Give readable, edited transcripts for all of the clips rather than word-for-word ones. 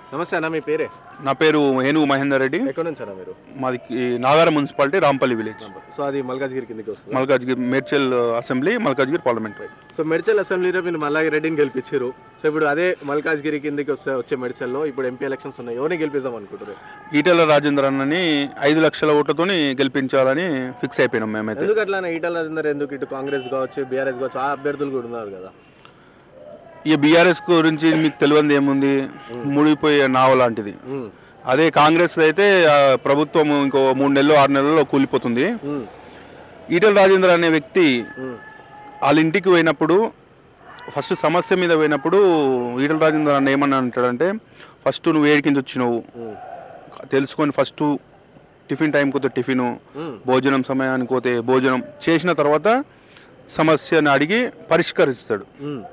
నమస్తే అన్న, మీ పేరే? నా పేరు ఏనుగు మహేందర్ రెడ్డి. ఎక్కడి నుంచి అన్న మీరు? మాది Nagaram municipality, Rampalli village. So అది మల్కాజ్గిరి కిందకి వస్తుంది. Malkajgiri Medchal assembly, Malkajgiri parliament. So Medchal అసెంబ్లీలో మీరు మల్లాగి రెడ్డిని గెలిపించారు. సో ఇప్పుడు అదే మల్కాజ్గిరి కిందకి వచ్చే మేడ్చల్లో ఇప్పుడు ఎంపీ ఎలక్షన్స్ ఉన్నాయి. ఎవరిని గెలిపిద్దాం అనుకుంటారు? ఈటెల రాజేందర్ అన్నని 5 లక్షల ఓట్లతో గెలిపించాలని ఫిక్స్ అయిపోయినాం మేమైతే. ఎందుకు అట్లా ఈటెల రాజేందర్ ఎందుకు? ఇటు కాంగ్రెస్ కావచ్చు, బీఆర్ఎస్ కావచ్చు, ఆ అభ్యర్థులు కూడా ఉన్నారు కదా. ఈ బీఆర్ఎస్ గురించి మీకు తెలియదు ఏముంది, ముడిపోయే నావ లాంటిది. అదే కాంగ్రెస్ అయితే ప్రభుత్వం ఇంకో 3 నెలలు 6 నెలల్లో కూలిపోతుంది. ఈటెల రాజేందర్ అనే వ్యక్తి వాళ్ళ ఇంటికి పోయినప్పుడు, ఫస్ట్ సమస్య మీద పోయినప్పుడు ఈటెల రాజేందర్ అన్న ఏమన్నా అంటాడంటే, ఫస్ట్ నువ్వు ఏడు కింద వచ్చినావు తెలుసుకొని ఫస్ట్ టిఫిన్ టైంకి పోతే టిఫిను, భోజనం సమయానికి పోతే భోజనం చేసిన తర్వాత సమస్యను అడిగి పరిష్కరిస్తాడు.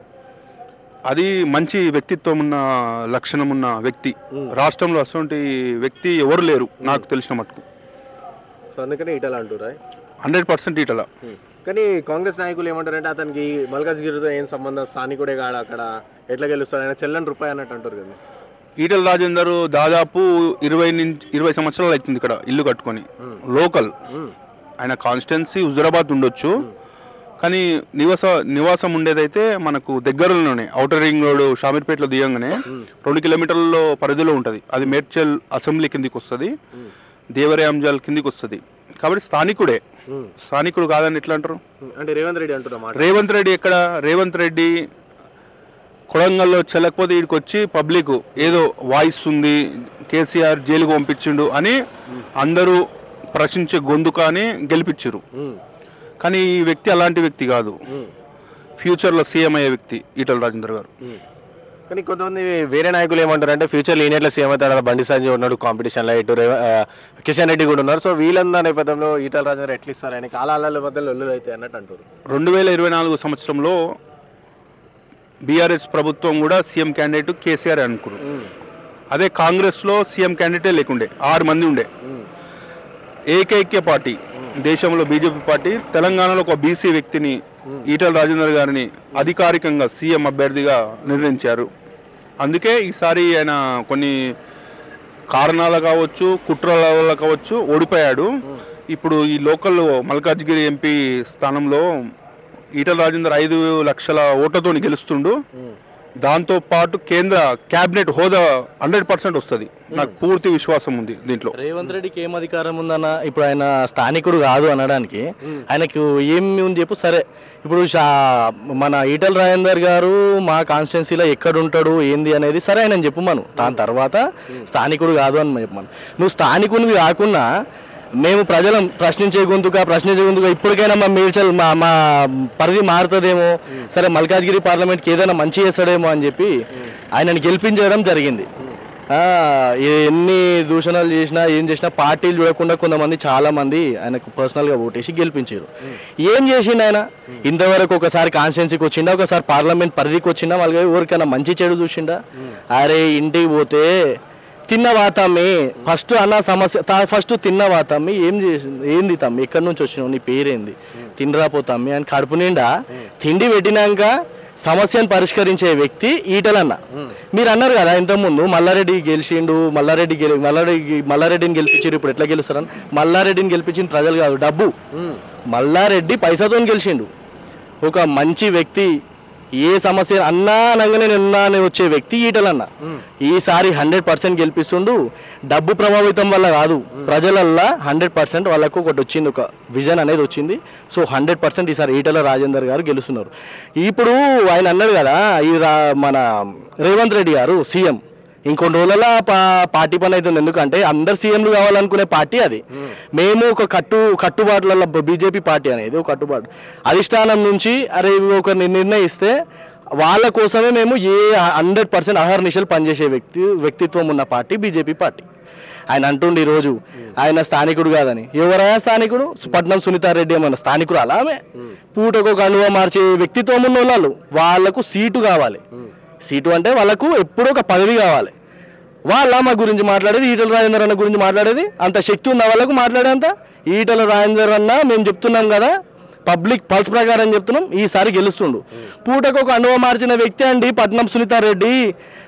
అది మంచి వ్యక్తిత్వం ఉన్న లక్షణం ఉన్న వ్యక్తి. రాష్ట్రంలో అటువంటి వ్యక్తి ఎవరు లేరు నాకు తెలిసిన మటుకు. సో అందుకని ఈటెల అంటారా? 100% ఈటెల. కానీ కాంగ్రెస్ నాయకులు ఏమంటారంటే, అతనికి మల్కాజ్గిరితో ఏం సంబంధం, స్థానికుడే కాడు, అక్కడ ఎట్లా గెలుస్తాడు, ఆయన చెల్లని రూపాయి అన్నట్టు అంటారు కదా. ఈటెల రాజేందర్ దాదాపు 20 సంవత్సరాలు అవుతుంది ఇక్కడ ఇల్లు కట్టుకొని. లోకల్, ఆయన కాన్స్టిట్యున్సీ హుజురాబాద్ ఉండొచ్చు, కానీ నివాసం ఉండేదైతే మనకు దగ్గరలోనే ఔటర్ రింగ్ రోడ్ షామీర్పేటలో దిగంగానే 2 కిలోమీటర్ల పరిధిలో ఉంటుంది. అది మేడ్చల్ అసెంబ్లీ కిందికి వస్తుంది, దేవరాంజల్ కిందికి వస్తుంది. కాబట్టి స్థానికుడే. స్థానికుడు కాదని ఎట్లా అంటారు? అంటే రేవంత్ రెడ్డి అంటున్నా. రేవంత్ రెడ్డి ఎక్కడ? రేవంత్ రెడ్డి కొడంగల్లో చెల్లకపోతే వీడికి వచ్చి పబ్లిక్ ఏదో వాయిస్ ఉంది, కేసీఆర్ జైలుకు పంపించిండు అని అందరూ ప్రశ్నించే గొంతు కానీ గెలిపించారు. కానీ ఈ వ్యక్తి అలాంటి వ్యక్తి కాదు. ఫ్యూచర్లో సీఎం అయ్యే వ్యక్తి ఈటెల రాజేందర్ గారు. కానీ కొంతమంది వేరే నాయకులు ఏమంటారంటే, ఫ్యూచర్లో ఈయన ఎట్లా సీఎం అవుతాడు, బండి సంజయ్ ఉన్నాడు కాంపిటీషన్లో, ఇటు కిషన్ రెడ్డి కూడా ఉన్నారు. సో వీళ్ళందరి నేపథ్యంలో ఈటెల రాజేందర్ ఎట్లా ఇస్తారు, ఆయన కాలాల మధ్యలో ఒళ్ళు అయితే అన్నట్టు అంటారు. 2024 సంవత్సరంలో బీఆర్ఎస్ ప్రభుత్వం కూడా సీఎం క్యాండిడేట్ కేసీఆర్ అనుకున్నారు. అదే కాంగ్రెస్లో సీఎం క్యాండిడేటే లేకుండే, 6 మంది ఉండే. ఏకైక్య పార్టీ దేశంలో బీజేపీ పార్టీ తెలంగాణలో ఒక బీసీ వ్యక్తిని ఈటెల రాజేందర్ గారిని అధికారికంగా సీఎం అభ్యర్థిగా నిర్ణయించారు. అందుకే ఈసారి ఆయన కొన్ని కారణాలు కావచ్చు, కుట్రల వల్ల కావచ్చు ఓడిపోయాడు. ఇప్పుడు ఈ లోకల్ మల్కాజ్గిరి ఎంపీ స్థానంలో ఈటెల రాజేందర్ 5 లక్షల ఓట్లతో గెలుస్తుండు. దాంతో పాటు కేంద్ర క్యాబినెట్ హోదా 100% వస్తుంది. నాకు పూర్తి విశ్వాసం ఉంది దీంట్లో. రేవంత్ రెడ్డికి ఏం అధికారం ఉందన్న? ఇప్పుడు ఆయన స్థానికుడు కాదు అనడానికి ఆయనకు ఏమి ఉంది చెప్పు. సరే, ఇప్పుడు మన ఈటెల రాజేందర్ గారు మా కాన్స్టిట్యున్సీలో ఎక్కడ ఉంటాడు ఏంది అనేది సరే ఆయన చెప్పమను. దాని తర్వాత స్థానికుడు కాదు అని చెప్పమను. నువ్వు స్థానికునివి కాకుండా మేము ప్రజలను ప్రశ్నించే గొంతుగా ఇప్పటికైనా మా మేడ్చల్ మా పరిధి మారుతుందేమో, సరే మల్కాజ్గిరి పార్లమెంట్కి ఏదైనా మంచి చేస్తాడేమో అని చెప్పి ఆయనను గెలిపించడం జరిగింది. ఎన్ని దూషణలు చేసినా ఏం చేసినా పార్టీలు చూడకుండా కొంతమంది చాలామంది ఆయనకు పర్సనల్గా ఓటేసి గెలిపించారు. ఏం చేసిండు ఆయన? ఇంతవరకు ఒకసారి కాన్స్టిట్యున్సీకి వచ్చిండా, ఒకసారి పార్లమెంట్ పరిధికి వచ్చిండా, వాళ్ళకి ఎవరికైనా మంచి చెడు చూసిండా? అరే ఇంటికి పోతే తిన్నవా తమ్మి, ఫస్ట్ అన్న సమస్య ఫస్ట్ తిన్నవా తమ్మి, ఏం చేసింది, ఏంది తమ్మి, ఎక్కడి నుంచి వచ్చినావు, నీ పేరేంది, తినరాపో తమ్మి అని కడుపు నిండా తిండి పెట్టినాక సమస్యను పరిష్కరించే వ్యక్తి ఈటెలన్న. మీరు అన్నారు కదా ఇంతకుముందు మల్లారెడ్డి గెలిచిండు, మల్లారెడ్డిని గెలిపించారు, ఇప్పుడు ఎట్లా గెలుస్తారని. మల్లారెడ్డిని గెలిపించిన ప్రజలు కాదు, డబ్బు. మల్లారెడ్డి పైసాతో గెలిచిండు. ఒక మంచి వ్యక్తి, ఏ సమస్య అన్నా అనగానే నిన్నా వచ్చే వ్యక్తి ఈటెలన్న. ఈసారి 100% గెలిపిస్తుండు. డబ్బు ప్రభావితం వల్ల కాదు, ప్రజలల్లా 100% వాళ్ళకు ఒకటి వచ్చింది, ఒక విజన్ అనేది వచ్చింది. సో 100% ఈసారి ఈటెల రాజేందర్ గారు గెలుస్తున్నారు. ఇప్పుడు ఆయన అన్నాడు కదా, ఈ మన రేవంత్ రెడ్డి గారు సీఎం ఇంకొన్ని రోజుల పార్టీ పని అవుతుంది. ఎందుకంటే అందరు సీఎంలు కావాలనుకునే పార్టీ అది. మేము ఒక కట్టుబాట్లలో బీజేపీ పార్టీ అనేది ఒక కట్టుబాటు అధిష్టానం నుంచి అరే ఒక నిర్ణయిస్తే వాళ్ళ కోసమే మేము 100% అహర్నిశలు పనిచేసే వ్యక్తిత్వం ఉన్న పార్టీ బీజేపీ పార్టీ. ఆయన అంటుండే ఈరోజు ఆయన స్థానికుడు కాదని. ఎవరైనా స్థానికుడు? పట్నం సునీతారెడ్డి ఏమన్నా స్థానికుడు? అలా ఆమె పూటకు ఒక అనువ మార్చే వ్యక్తిత్వం ఉన్న వాళ్ళకు సీటు కావాలి. సీటు అంటే వాళ్ళకు ఎప్పుడూ ఒక పదవి కావాలి. వాళ్ళ మా గురించి మాట్లాడేది, ఈటెల రాజేందర్ అన్న గురించి మాట్లాడేది, అంత శక్తి ఉన్న వాళ్ళకు మాట్లాడేంత ఈటెల రాజేందర్ అన్న మేము చెప్తున్నాం కదా, పబ్లిక్ పల్స్ ప్రకారం చెప్తున్నాం, ఈసారి గెలుస్తుండు. పూటకు ఒక అనువ మార్చిన వ్యక్తి అండి పట్నం సునీతారెడ్డి.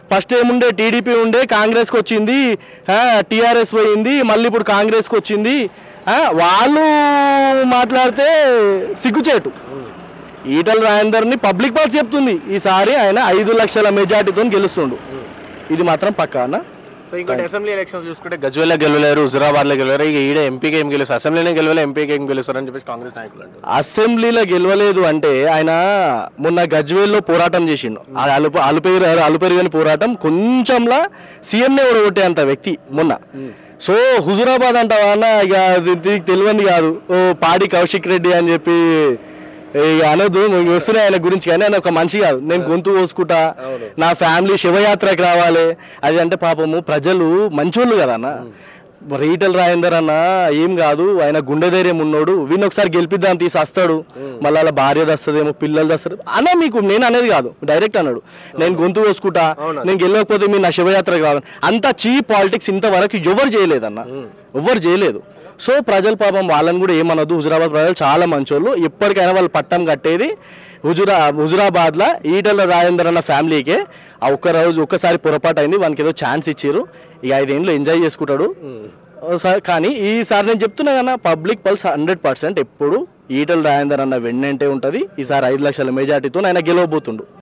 ఫస్ట్ ఏముండే టీడీపీ ఉండే కాంగ్రెస్కి వచ్చింది, టీఆర్ఎస్ పోయింది, మళ్ళీ ఇప్పుడు కాంగ్రెస్కి వచ్చింది. వాళ్ళు మాట్లాడితే సిగ్గుచేటు. ఈటల రాజేందర్ని పబ్లిక్ పార్టీ చెప్తుంది ఈసారి ఆయన 5 లక్షల మెజార్టీతో గెలుస్తుండు, ఇది మాత్రం పక్కానా. సో ఇంకోటి అసెంబ్లీ ఎలక్షన్స్ చూసుకుంటే గజ్వేల్లో గెలవలేరు, హుజురాబాద్లో గెలవలేరు, ఇక ఈడ ఎంపీకి ఏం గెలుస్తారు, అసెంబ్లీనే గెలవలే, ఎంపీకి ఏం గెలుస్తారు అని చెప్పేసి కాంగ్రెస్ నాయకులు అంటారు. అసెంబ్లీలో గెలవలేదు అంటే ఆయన మొన్న గజ్వేల్లో పోరాటం చేసిండు, అలుపెరుగని పోరాటం, కొంచెంలా సీఎంనే ఓడగొట్టే అంత వ్యక్తి మొన్న. సో హుజురాబాద్ అంటావా అన్న, ఇక తెలియంది కాదు, ఓ పాడి కౌశిక్ రెడ్డి అని చెప్పి అనదు వస్తున్నాయి ఆయన గురించి, కానీ ఆయన ఒక మనిషి కాదు. నేను గొంతు కోసుకుంటా, నా ఫ్యామిలీ శివయాత్రకి రావాలి అది అంటే పాపము ప్రజలు మంచోళ్ళు కదా అన్న. ఈటల రాజేందర్ అన్న ఏం కాదు, ఆయన గుండె ధైర్యం ఉన్నోడు, వీడిని ఒకసారి గెలిపిద్దాం తీసి వస్తాడు, మళ్ళీ అలా భార్య దస్తుందేమో, పిల్లలు దస్తారు అన్న. మీకు నేను అనేది కాదు, డైరెక్ట్ అన్నాడు, నేను గొంతు కోసుకుంటా, నేను గెలవకపోతే మీరు నా శివయాత్రకు రావాలి. అంత చీప్ పాలిటిక్స్ ఇంతవరకు ఎవరు చేయలేదన్న, ఎవరు చేయలేదు. సో ప్రజలు పాపం వాళ్ళని కూడా ఏమనదు, హుజురాబాద్ ప్రజలు చాలా మంచోళ్ళు, ఎప్పటికైనా వాళ్ళు పట్టం కట్టేది హుజురాబాద్లో ఈటల రాజేందర్ అన్న ఫ్యామిలీకే. ఆ ఒక్కసారి పొరపాటు అయింది, వానికి ఏదో ఛాన్స్ ఇచ్చారు, ఇక 5 ఏళ్ళు ఎంజాయ్ చేసుకుంటాడు. కానీ ఈసారి నేను చెప్తున్నా కన్నా పబ్లిక్ పల్స్ 100% ఎప్పుడు ఈటల రాజేందర్ అన్న వెన్నంటే ఉంటుంది. ఈసారి 5 లక్షల మెజార్టీతో ఆయన గెలవబోతుండు.